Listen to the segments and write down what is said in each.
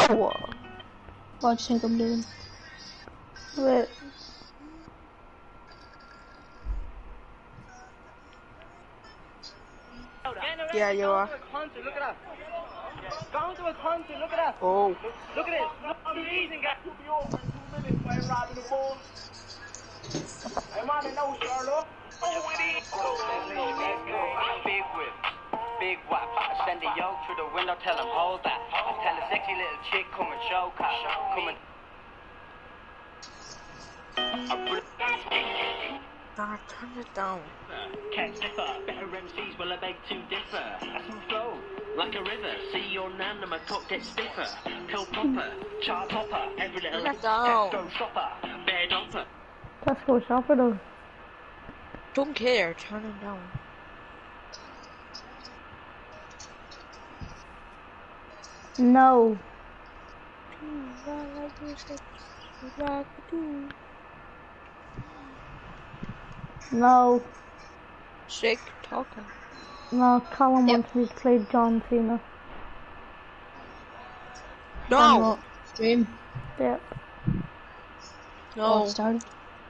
What do you think I'm doing? Wait. Yeah, you are. Look at that. Going to a country, look at that. Oh. Look at this. Look at the reason, guys. Could be over in 2 minutes by robbing the phone. I'm on the nose, Charlotte. Oh, it is. Big whip, big whop. I send a yo through the window, tell him hold that. I tell a sexy little chick, come and show cop. Come and. Nah, turn it down. Can't differ, better MCs will I beg to differ. I can flow like a river. See your nan and my cock get stiffer. Pill popper, chart hopper, every little Turn it down. Tesco shopper, bed offer. Tesco shopper though. Don't care, turn it down. No. No. Sick talking. No, Callum wants me to play John Cena. No! Stream. Yep. No. Started.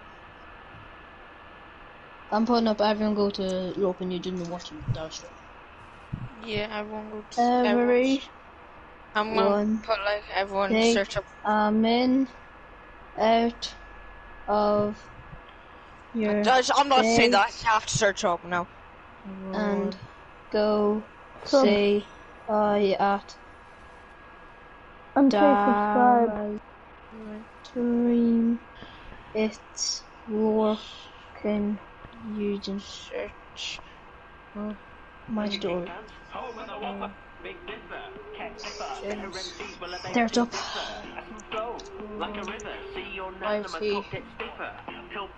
I'm putting up everyone go to Rope and you didn't watch that stream. Yeah, everyone go to Every I'm gonna one put like everyone thing search up. I'm in, out of your I'm not saying that. face I have to search up now. and go Sub. say I at And say subscribe. stream. It's working using Search. my story. Home of the whopper, big differ. Can't differ, better MCs will I beg There to it's up. differ. I can flow like a river. See your I nan and my see. cock get stiffer. Pill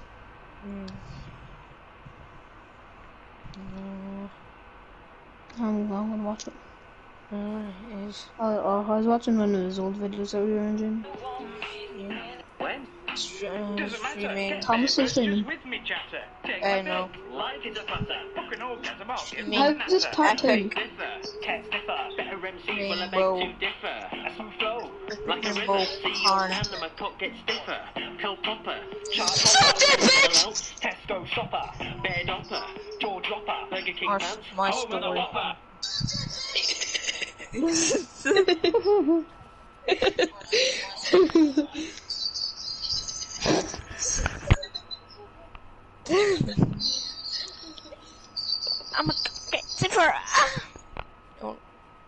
I'm gonna watch it. Is I was watching one of his old videos that we were in. when? Doesn't matter. streaming. Thomas is streaming. With me, chatter. Take I my know. pick. Like it's a butter. Fucking orgasm. I'll give Me. How is this part two? Epic. Differ. Can't differ. Better MCs will I Rainbow. beg to differ. I can flow like a Rainbow river. See your corn. nan and my cock get stiffer. Pill popper. Chart Suck it, bitch! Hello. Tesco shopper. Bed offer. Jaw dropper. Burger King Or pants. my Home of the story. whopper. I'm a get zipper. Don't.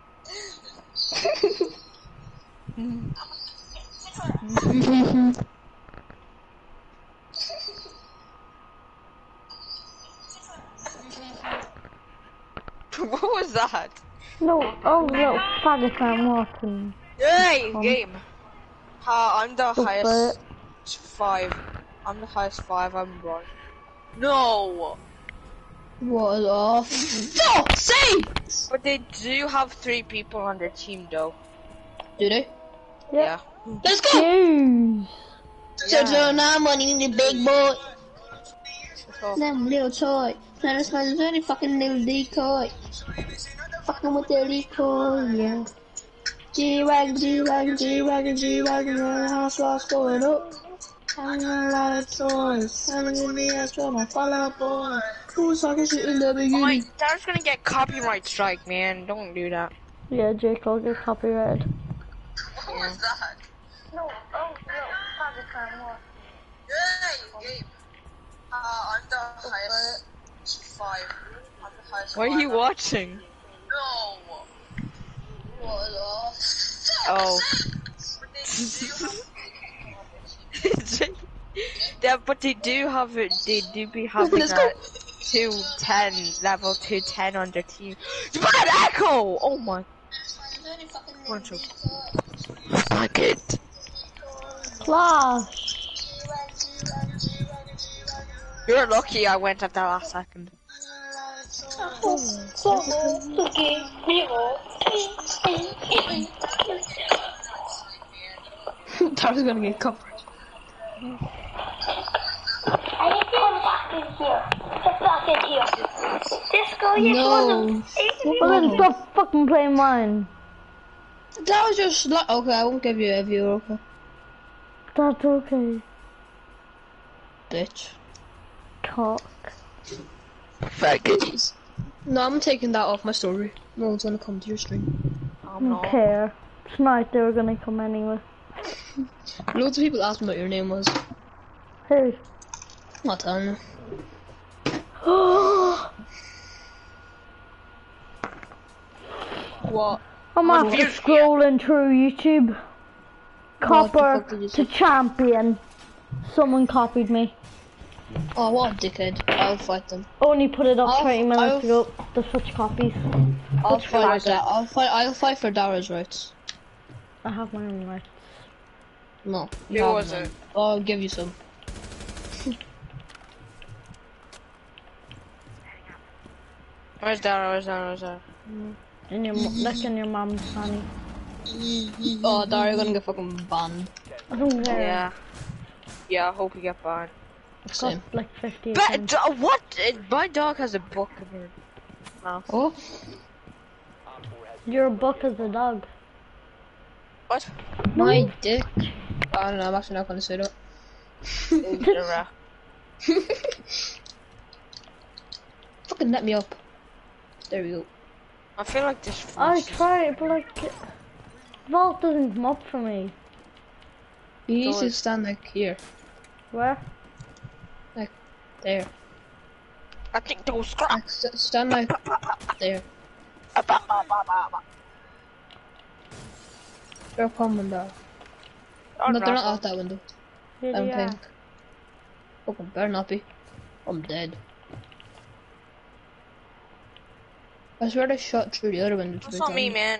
What was that? No, oh little faggot I'm watching. Hey, game. I'm the Super. highest 5. I'm the highest 5. I'm wrong. No. What the fuck's sake? But they do have 3 people on their team though. Do they? Yeah. Let's go! Jeez. So now money in the big boy. So, Them little toy. Now this man's very fucking little decoy. Fucking with the decoy, yeah. G-Wagon, G-Wagon, G-Wagon, G-Wagon, the house was going up. Having a lot of toys. Having in the ass for my Fallout boy. Who's talking shit in the beginning? that's gonna get copyright strike, man. Don't do that. Yeah, Jake will get copyrighted. What was that? No, oh no, faggot I'm watching. Hey, game. I'm the highest 5. I'm the highest. What are you watching? No. What the? Oh. Yeah, but they do have it. They do be having Let's a go. 210 level 210 on their team. Bad echo! Oh my. One joke. Fuck it. Flash. You're lucky I went at the last second. That was gonna get covered. I need to come back in here. Get back in here. This guy is one No. of Well then stop fucking playing mine. That was just like, okay, I won't give you a view, okay? That's okay. Bitch. Talk. Faggots. No, I'm taking that off my story. No one's gonna come to your stream. I don't care. Tonight they were gonna come anyway. Loads of people asked me what your name was. Who? I'm not telling you. What? I'm after scrolling through YouTube. Copper to champion. Someone copied me. Oh, what a dickhead. I'll fight them. Only put it up 20 minutes ago. There's such copies. I'll fight for Dara's rights. I have my own rights. No. Who was it? I'll give you some. Where's Dara? Where's Dara? Where's Dara? In your, look in your mom's honey. Oh, Dara, you're gonna get fucking banned. I don't care. Yeah. Yeah, I hope you get banned. Same. Got like 50 But what? My dog has a book in her mouth. Oh? Your book is a dog. What? My dick. I don't know, I'm actually not gonna say that. Fucking let me up. There we go. I feel like this. I tried, but like, vault doesn't come up for me. You need to stand like here. Where? Like there. I think those Like, stand like there. They're coming though. No, they're not out that window. I don't think. Fucking better not be. I'm dead. I swear they shot through the other window. That's not me, man.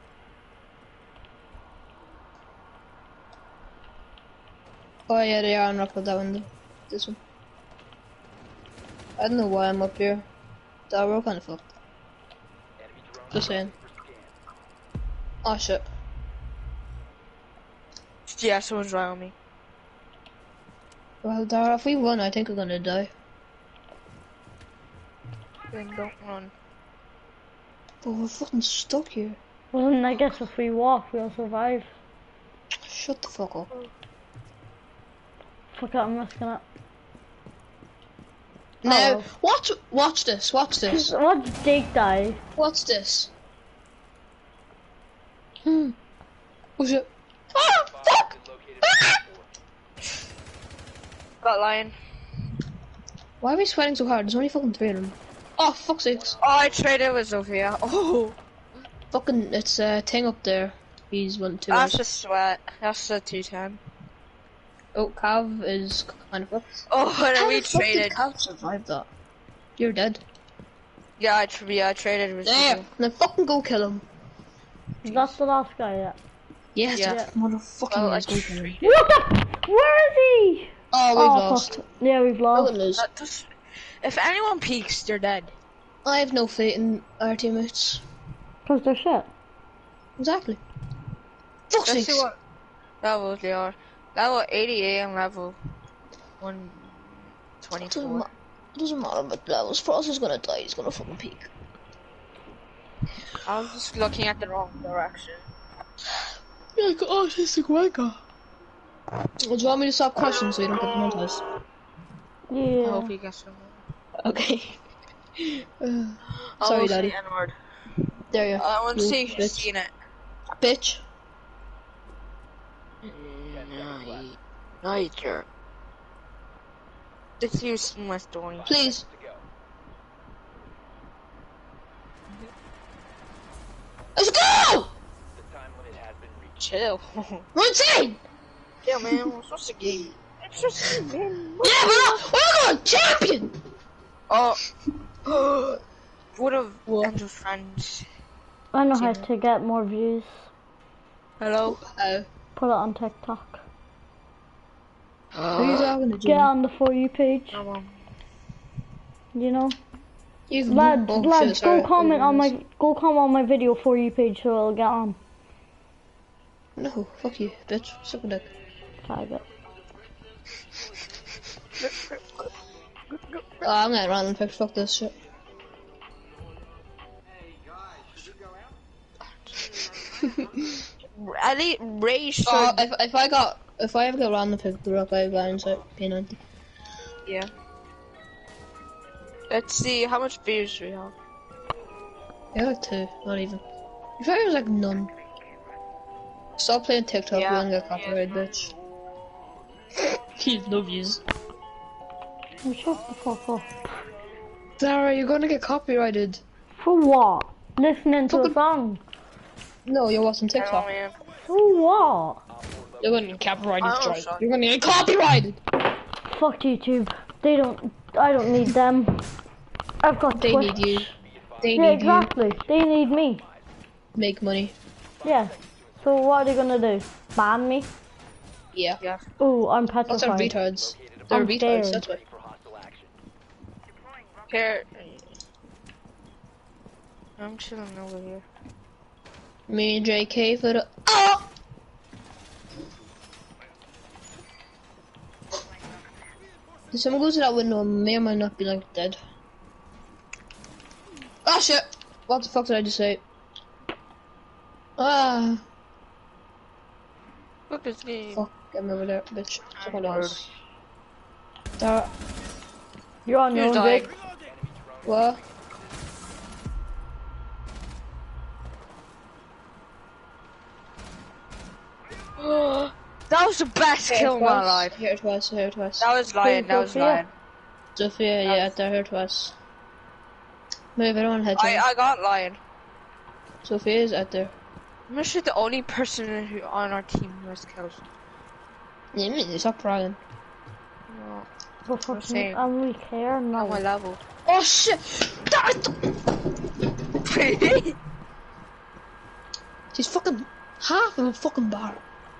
Oh yeah, they are on up at that window. This one. I don't know why I'm up here. That we're kinda fucked. Just saying. Oh shit. Yeah, someone's right on me. Well, Dara, if we run, I think we're gonna die. Then don't run. But we're fucking stuck here. Well, then I guess if we walk, we'll survive. Shut the fuck up. Fuck it, I'm risking it. Now, watch this, watch this. What's dig dive? What's this? What's it? Ah, fuck! Ah! Got lion. Why are we sweating so hard? There's only fucking 3 of them. Oh, fuck's sakes. Oh, I traded with Sophia. Oh. Fucking, it's a thing up there. He's 1, 2. That's a sweat. That's a 210. Oh, Cav is kind of fucked. Oh, and then we How traded. did Cav survive that? You're dead. Yeah, I traded with There! Sophia. Then fucking go kill him. That's the last guy, yeah. Yes, Yeah. motherfucking Well, yes, go kill him. What the? Where is he? Oh, we've lost. Fuck. Yeah, we've We're lost. gonna lose. If anyone peeks, they're dead. I have no faith in our teammates. Cause they're shit. Exactly. Fuck's Let's sakes. see what levels they are. Level 88 and level 124. It doesn't matter about levels. Frost is gonna die. He's gonna fucking peek. I was just looking at the wrong direction. You're like autistic wanker. Do you want me to stop crashing so you don't get demonetized? I Yeah. hope he gets some. Okay. Sorry, Daddy. N-word. There you are. I want to You see if you've bitch. seen it. Bitch. Niger. Did you see my story? Please. Let's go! Chill. Routine! Yeah, man. It's just a game. It's just a game. Yeah, we're going champion! Oh. What of Angel's friends? I know how to get more views. Hello? Put it on TikTok. Who are you talking to, Get Jimmy? on the For You page. You know? You Lads, oh, lads, shit, sorry. go comment on my video For You page so it'll get on. No, fuck you, bitch. Suck a dick. Faggot. Oh, I'm gonna run and fix fuck this shit. At least Ray should. If I ever get around the 50 rock, I blind so pay 90. Yeah. Let's see how much views we have. Yeah, like 2, not even. If I was like none. Stop playing TikTok, Yeah. you don't get copyright, bitch. He's no views. Oh, shut the fuck up. Zara, you're gonna get copyrighted. For what? Listening to a song. No, you're watching TikTok. Man. For what? You're gonna get copyrighted, Oh, Troy. sorry. You're gonna get copyrighted! Fuck YouTube. I don't need them. I've got They Twitch. need you. They Yeah, need exactly. They need me. you. Make money. Yeah. So what are they gonna do? Ban me? Yeah. Yeah. Ooh, I'm Lots of petrified. retards. They're I'm retards, scared. that's why. Here. I'm chilling over here. Me and JK for the. Oh! If someone goes to that window, I may or may not be like dead. Ah shit! What the fuck did I just say? Ah! Look at this game. Fuck, get me over there, bitch. Someone else. That. You're on your You're own, dying. Jake. What? That was the best kill of my life. Here twice, here twice. That was lion, that was Sophia. lion. Sophia, yeah, at there, here twice. Move, I don't want headshot. I got lion. Sophia is out there. I'm actually the only person who on our team who has kills. Yeah, me, stop bragging. No, But fucking, saying. and we care on my now. level. Oh shit! She's fucking half of a fucking bar.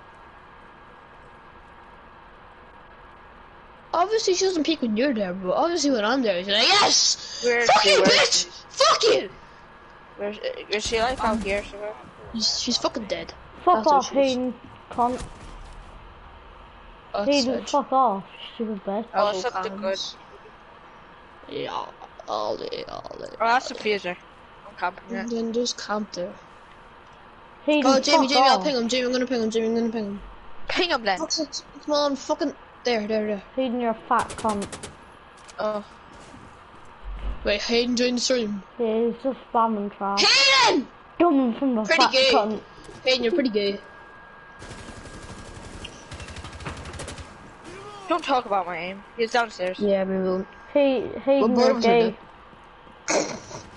Obviously she doesn't peek when you're there, but obviously when I'm there, she's like, yes! Where is Fuck she? you, Where is bitch! she? Fuck you! Is she like out here somewhere? She's fucking dead. Fuck That's what off, she is. Hayden. Cunt. Oh, Hayden, Sedge. fuck off. Stupid bitch. Oh, Double something good. cams. Yeah, all day. Oh, that's a phaser. I'm camping it. Then just camp there. Hayden, Oh, Jamie, fuck I'll off. ping him. Jamie, I'm gonna ping him. Jamie, I'm gonna ping him. Ping him then. Fuck's it. Come on, fucking. There. Hayden, you're a fat cunt. Oh. Wait, Hayden joined the stream. Yeah, he's just spamming trap. Hayden! Coming from the Pretty fat gay. cunt. Hayden, you're pretty gay. Don't talk about my aim. He's downstairs. Yeah, we will. Hayden, What you're bottoms are gay.